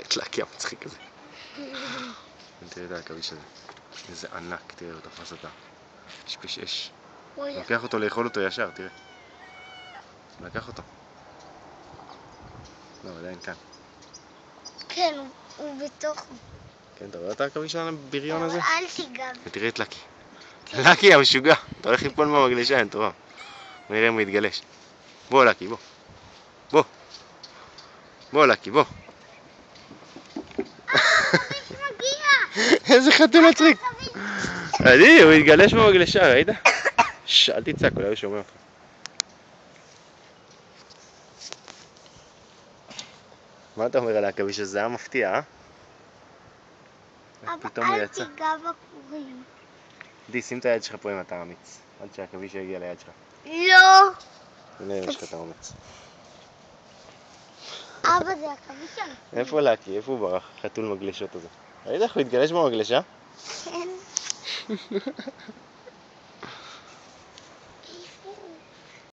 את לקי המצחיק הזה. תראה את העכביש הזה. איזה ענק, תראה, הוא תפס אותה. שפיש אש. לוקח אותו לאכול אותו ישר, תראה. לקח אותו. לא, עדיין כאן. כן, הוא בתוכו. כן, אתה רואה את העכביש הבריון הזה? אל תיגע. ותראה את לקי. לקי המשוגע. אתה הולך ליפול מהמגלשה, אין טובה. נראה אם הוא יתגלש. בוא לקי, בוא. בוא. בוא לקי, בוא. איזה חתול מצחיק. עדי, הוא יתגלש במגלשה, ראית? אל תצעק, אולי הוא שומע אותך. מה אתה אומר על העכביש הזה? זה היה מפתיע, אה? פתאום הוא יצא. אל תיגע בכורים. עדי, שים את היד שלך פה אם אתה אמיץ. עד שהעכביש יגיע ליד שלך. לא. הנה אם יש לך את האומץ. אבא, זה עכביש שם. איפה לקי? איפה הוא ברח? חתול מגלשות הזה. ראית איך הוא התגלש במגלשה? כן.